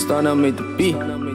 Stunner made the beat.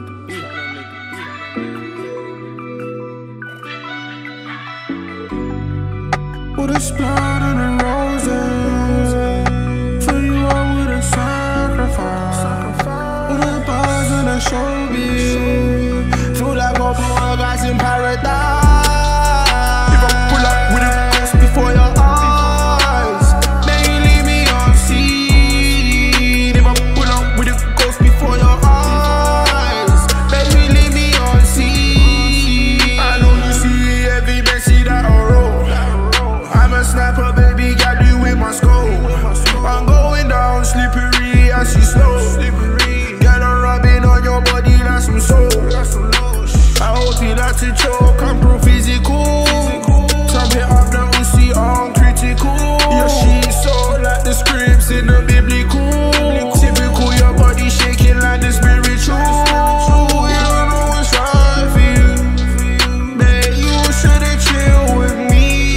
With a blood and the roses, for you I would have sacrificed. With the bars and the showbiz, feel like all the guys in paradise. If I pull up with a ghost before your eyes, then you leave me unseen. If I pull up with a ghost before your eyes, then you leave me unseen. I know you see every message that I wrote. I'm a sniper, baby, got you in my scope. I'm going down slippery as you slow. Get a rubbing on your body like some soap. I hope you like to choke, I'm pro physical. Top it up, now you see I'm critical. Your shit so like the scripts in the biblical. Typical, your body shaking like the spiritual. You don't know what's right for you, babe, you should've chill with me.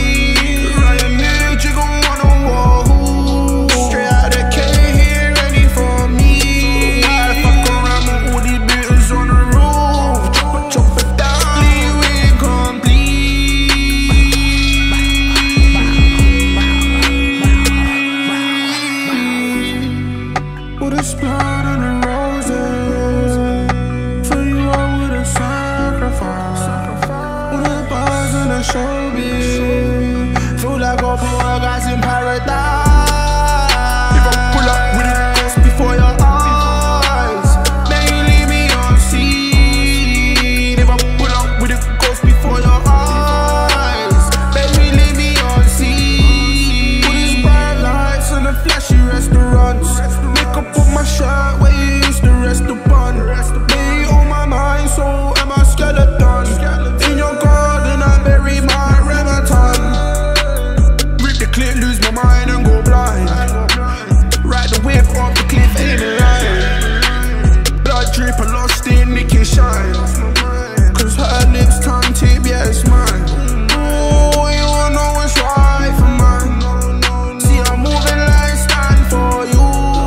With a blood and the roses, for you I would have sacrificed. With the bars and the showbiz, feel like all the guys in paradise. If I pull up with a ghost before your eyes, then you leave me unseen. If I pull up with a ghost before your eyes, then you leave me unseen. With these bright lights and the flashy restaurants, put my shirt where you used to rest upon. Be on my mind, so am I skeleton. In your garden, I bury my Remington. Rip the clip, lose my mind and go blind. Ride the whip off the cliff, ain't a line. Blood drip, I lost it, Nicky shine. Cause her lips tongue tip, yeah, it's mine. Oh, you won't know what's right for mine. See, I'm moving like stand for you.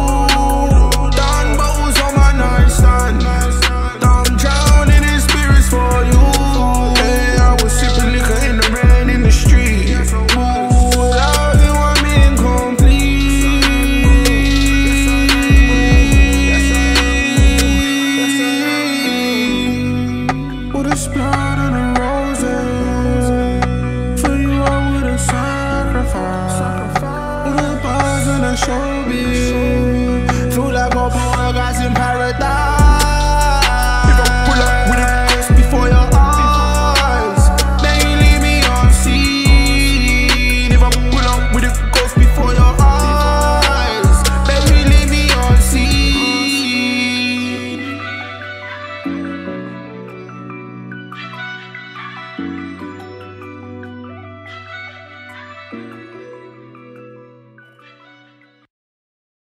I'm drowning in spirits for you. Hey, I was sipping liquor in the rain in the street. Without you, I'm incomplete. With a blood and the roses, for you I would have sacrificed. With the bars and the showbiz.